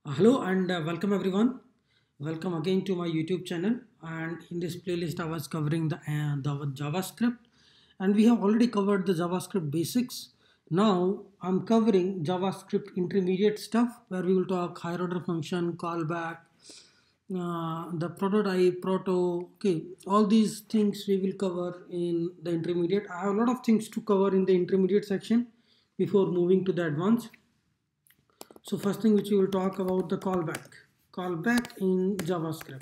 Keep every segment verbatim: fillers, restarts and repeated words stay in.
Uh, Hello and uh, welcome everyone. Welcome again to my YouTube channel. And in this playlist, I was covering the, uh, the JavaScript, and we have already covered the JavaScript basics. Now I'm covering JavaScript intermediate stuff where we will talk higher order function, callback, uh, the prototype, proto. Okay, all these things we will cover in the intermediate. I have a lot of things to cover in the intermediate section before moving to the advanced. So first thing which we will talk about the callback. Callback in JavaScript.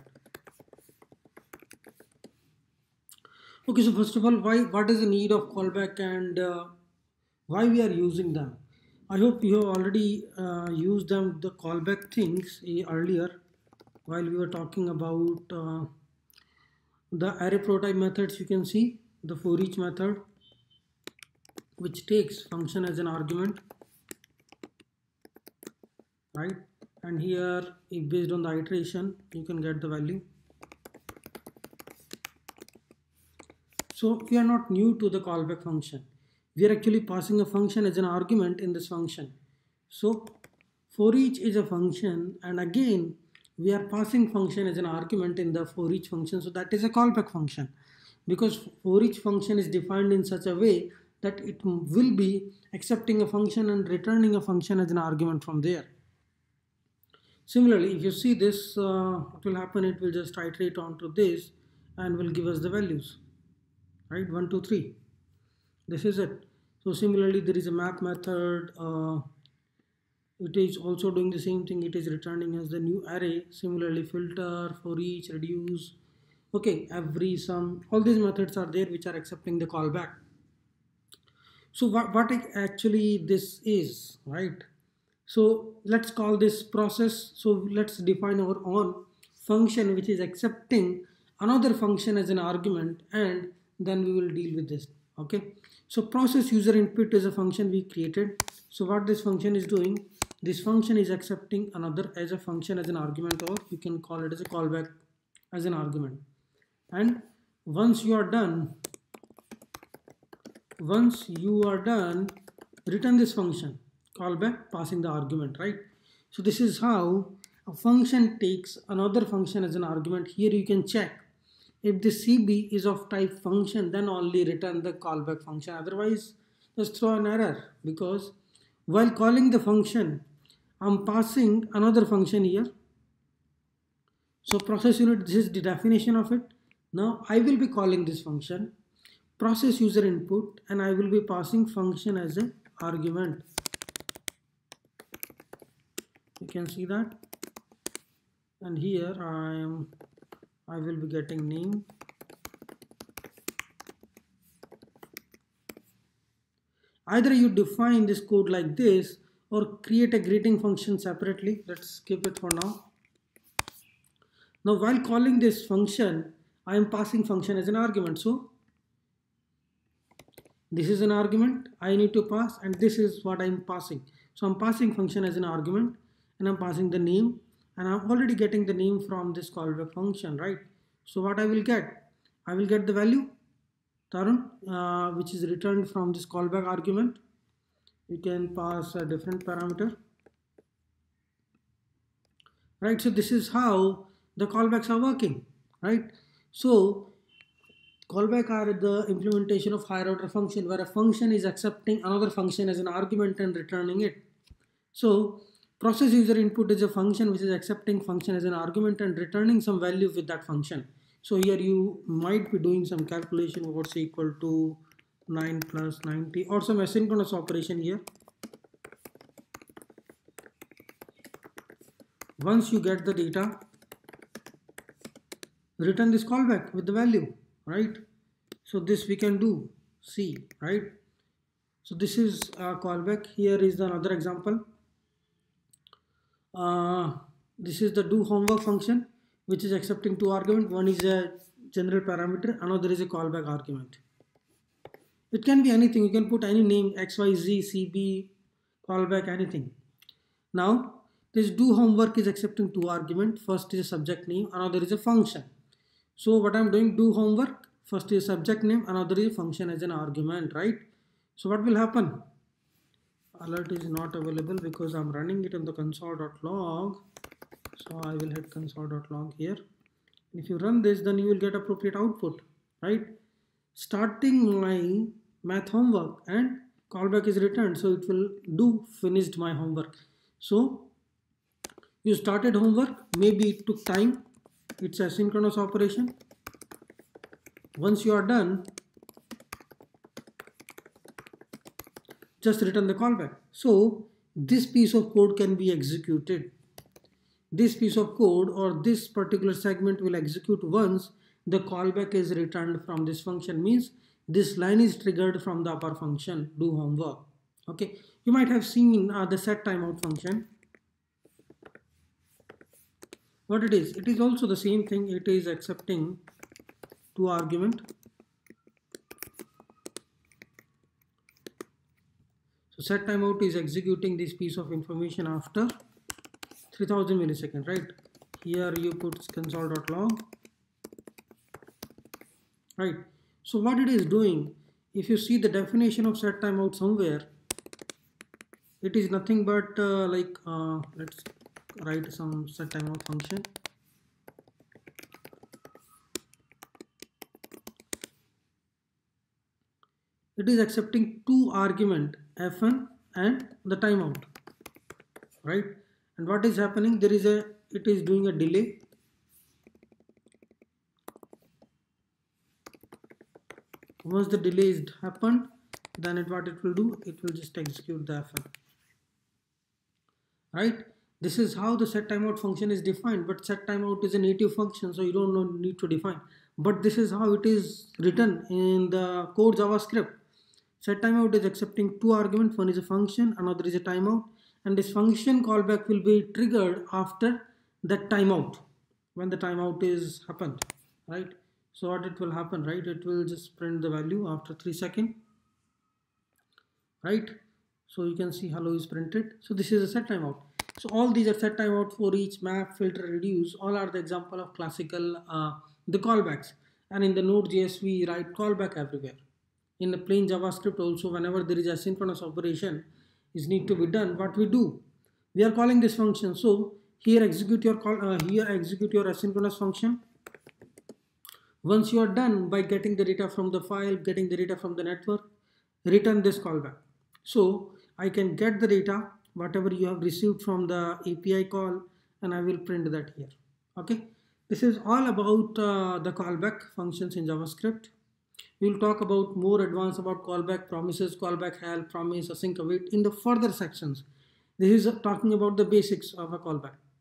Okay, so first of all, why what is the need of callback and uh, why we are using them? I hope you have already uh, used them the callback things eh, earlier while we were talking about uh, the array prototype methods. You can see the for each method which takes function as an argument, right? And here if based on the iteration you can get the value. So we are not new to the callback function. We are actually passing a function as an argument in this function. So for each is a function, and again we are passing function as an argument in the for each function. So that is a callback function, because for each function is defined in such a way that it will be accepting a function and returning a function as an argument from there. Similarly, if you see this, uh, what will happen, it will just iterate onto this and will give us the values, right? One, two, three. This is it. So similarly, there is a map method. Uh, it is also doing the same thing. It is returning as the new array. Similarly, filter, for each, reduce. Okay, every, sum, all these methods are there which are accepting the callback. So what, what actually this is, right? So let's call this process. So let's define our own function which is accepting another function as an argument, and then we will deal with this. Okay, so process user input is a function we created. So what this function is doing, this function is accepting another as a function as an argument, or you can call it as a callback as an argument. And once you are done, once you are done, return this function callback passing the argument, right? So this is how a function takes another function as an argument. Here you can check if the C B is of type function, then only return the callback function. Otherwise, just throw an error, because while calling the function, I'm passing another function here. So process unit, this is the definition of it. Now I will be calling this function process user input, and I will be passing function as an argument. You can see that, and here I am I will be getting name. Either you define this code like this or create a greeting function separately. Let's skip it for now. Now while calling this function, I am passing function as an argument. So this is an argument I need to pass, and this is what I'm passing. So I'm passing function as an argument, and I'm passing the name, and I'm already getting the name from this callback function, right? So what I will get, I will get the value Tarun, uh, which is returned from this callback argument. You can pass a different parameter, right? So this is how the callbacks are working, right? So callback are the implementation of higher order function, where a function is accepting another function as an argument and returning it. So process user input is a function which is accepting function as an argument and returning some value with that function. So here you might be doing some calculation, what's equal to nine plus ninety, or some asynchronous operation here. Once you get the data, return this callback with the value, right? So this we can do, see, right? So this is a callback. Here is another example. Uh, this is the do homework function, which is accepting two arguments. One is a general parameter, another is a callback argument. It can be anything. You can put any name, X Y Z, C B, callback, anything. Now this do homework is accepting two arguments. First is a subject name, another is a function. So what I'm doing, do homework, first is subject name, another is function as an argument, right? So what will happen? alert is not available because I'm running it on the console.log. So I will hit console.log here. If you run this, then you will get appropriate output, right? Starting my math homework and callback is returned, so it will do finished my homework. So you started homework, maybe it took time, it's a synchronous operation. Once you are done, just return the callback. So this piece of code can be executed. This piece of code or this particular segment will execute once the callback is returned from this function. Means this line is triggered from the upper function, do homework. Okay, you might have seen uh, the set timeout function. What it is, it is also the same thing. It is accepting two argument. So set timeout is executing this piece of information after three thousand milliseconds, right? Here you put console.log, right? So what it is doing, if you see the definition of set timeout somewhere, it is nothing but uh, like uh, let's write some set timeout function. It is accepting two argument f one and the timeout, right? And what is happening, there is a, it is doing a delay. Once the delay is happened, then it, what it will do, it will just execute the f one, right? This is how the set timeout function is defined, but set timeout is a native function, so you don't need to define. But this is how it is written in the code JavaScript. Set timeout is accepting two arguments, one is a function, another is a timeout, and this function callback will be triggered after that timeout, when the timeout is happened, right? So what it will happen, right? It will just print the value after three seconds, right? So you can see hello is printed. So this is a set timeout. So all these are set timeout for each, map, filter, reduce, all are the example of classical uh, the callbacks. And in the Node.js we write callback everywhere. In the plain JavaScript also, whenever there is a synchronous operation is need to be done, what we do, we are calling this function. So here execute your call, uh, here execute your asynchronous function. Once you are done by getting the data from the file, getting the data from the network, return this callback. So I can get the data, whatever you have received from the A P I call, and I will print that here. Okay, this is all about uh, the callback functions in JavaScript. We will talk about more advanced about callback promises, callback help, promise, async await in the further sections. This is talking about the basics of a callback.